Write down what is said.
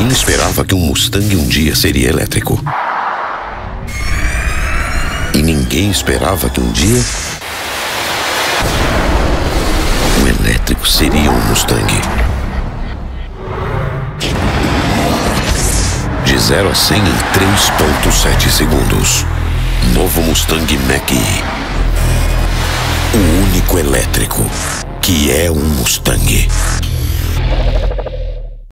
Ninguém esperava que um Mustang um dia seria elétrico. E ninguém esperava que um dia um elétrico seria um Mustang. De 0 a 100 em 3,7 segundos. Novo Mustang Mach-E. O único elétrico que é um Mustang.